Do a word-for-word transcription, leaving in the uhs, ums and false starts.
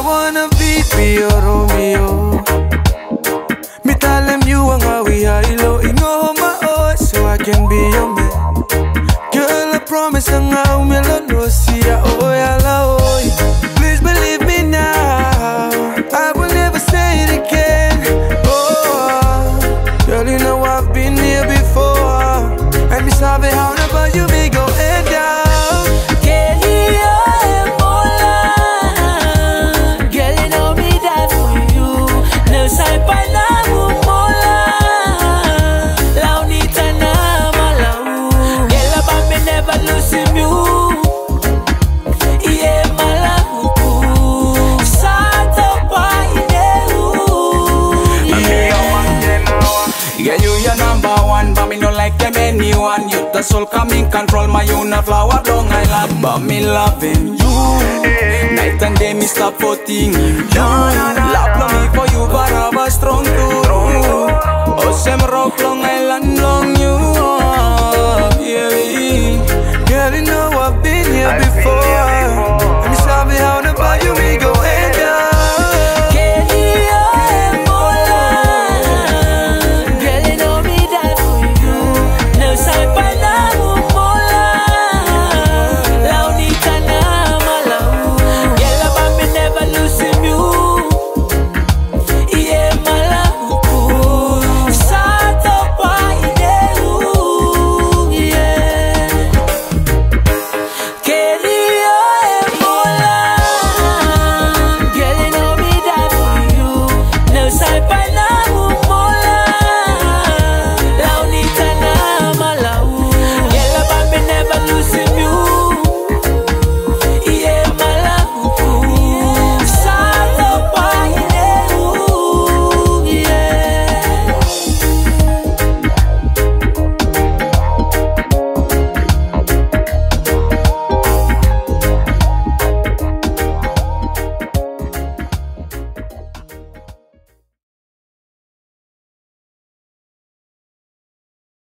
wanna be, be your Romeo. Me tell them you and how we high low. You know my heart, so I can be your man. Girl, I promise I'm out, me no see ya, oh yeah, oh. Please believe me now, I will never say it again. Oh, girl, you know I've been here before, and me sorry how never you may go head down. Anyone, you the soul coming control my own flower Long Island, but me loving you. Night and day me stop for thing you. Love love me for you, but I was strong too. Oh, some rock Long Island, long you. Yeah, girl, you know I've been here before.